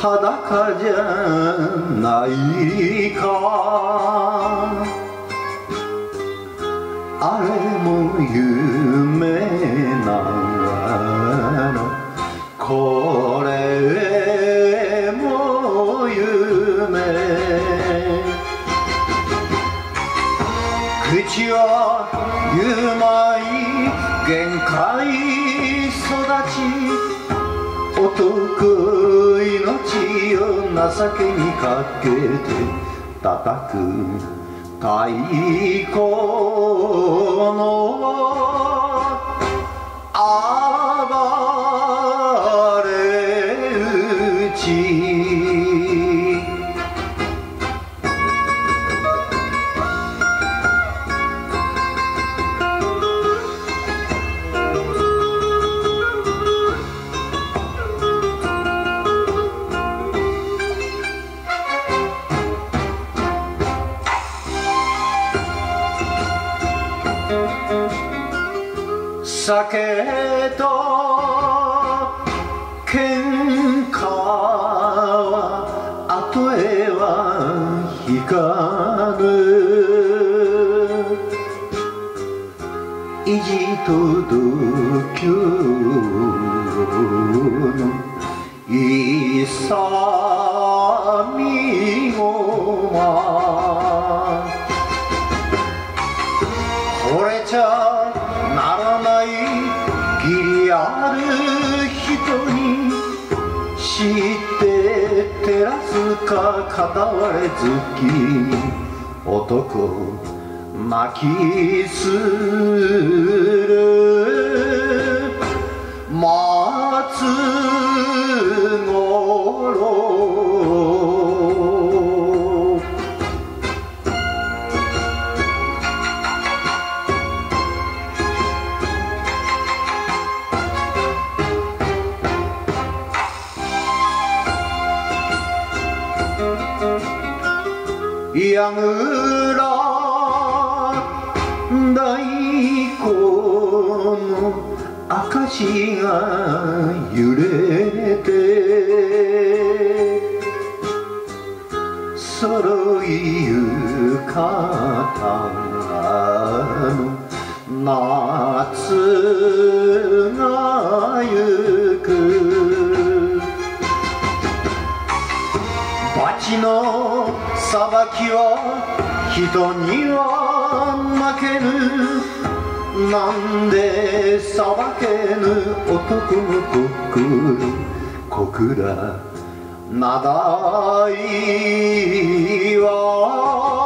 裸じゃないか。あれも夢ならこれも夢。口は言うまい限界育ち、男命を情けにかけて叩く太鼓の暴れ打ち。酒と喧嘩は後へは引かぬ。意地と度胸の勇みごま。惚れちゃならない義理ある人に知って照らすか片割れ好きに男泣きする松五郎。やぐら太鼓の証が揺れて揃いゆかの夏がゆく。バチの裁きは人には負けぬ。なんで裁けぬ男の心小倉名代は